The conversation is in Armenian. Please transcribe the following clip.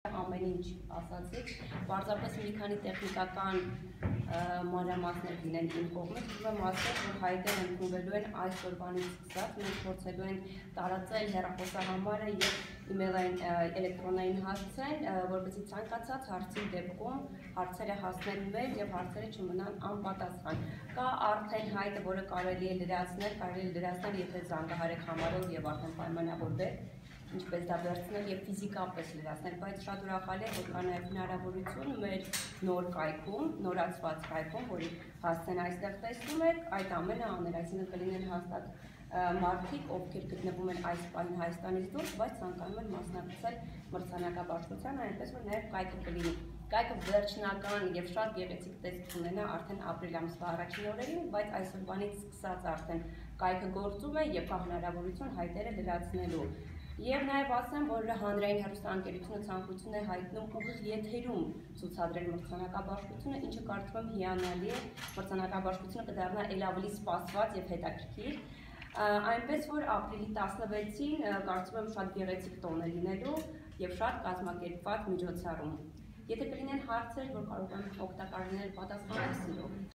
Ամեն ինչ ասացիք, պարզապես մի քանի տեխնիկական մանրամասներ լինեն իմ կողմից, ուզում եմ ասել, որ հայտեր ընդունվելու են այս օրվանից սկսած, մենք փորձելու ենք տարածել հեռախոսահամարը եւ email-ային էլեկտրոնային հասցեն, որպեսզի ցանկացած հարցի դեպքում հարցերը հասնեն մեր եւ հարցերը չմնան անպատասխան։ Կա արդեն հայտը, որը կարելի է լրացնել, եթե զանգահարեք համարով եւ արդեն պայմանավորվեք, ինչպես դա վերցնել եւ ֆիզիկապես լրացնել, բայց շատ ուրախալի է, որ կա նաեւ հնարավորություն մեր նոր կայքում, նորացված կայքում, որի հասցեն այստեղ տեսնում եք, այդ ամենը անել, այսինքն կլինեն հաստատ մարդիկ, ովքեր գտնվում են այս պահին Հայաստանից դուրս, բայց ցանկանում են մասնակցել մրցանակաբաշխությանը, այնպես որ նաեւ կայքը կլինի։ Կայքը վերջնական եւ շատ գեղեցիկ տեսք ունենա արդեն ապրիլ ամսվա առաջին օրերին, բայց այսօրվանից սկսած արդեն կայքը գործում է եւ կա հնարավորություն հայտերը լրացնելու։ Եվ նաև ասեմ, որ հանրային հեռուստաընկերությունը ցանկություն է հայտնում ուղիղ եթերում ցուցադրել մրցանակաբաշխությունը, ինչը կարծում եմ հիանալի է, մրցանակաբաշխությունը կդառնա ել ավելի սպասված եւ հետաքրքիր, այնպես որ ապրիլի 16-ին կարծում եմ շատ գեղեցիկ տոն է լինելու եւ շատ կազմակերպված միջոցառում։ Եթե կլինեն հարցեր, որ կարող եմ օգտակար լինել, պատասխանել սիրով։